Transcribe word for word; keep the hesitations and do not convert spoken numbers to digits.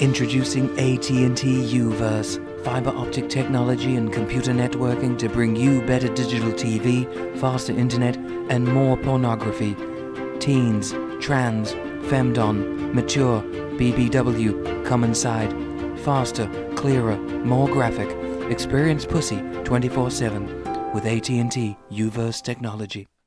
Introducing A T and T U-verse, fiber optic technology and computer networking to bring you better digital T V, faster internet, and more pornography. Teens, trans, femdom, mature, B B W, come inside. Faster, clearer, more graphic. Experience pussy twenty-four seven with A T and T U-verse technology.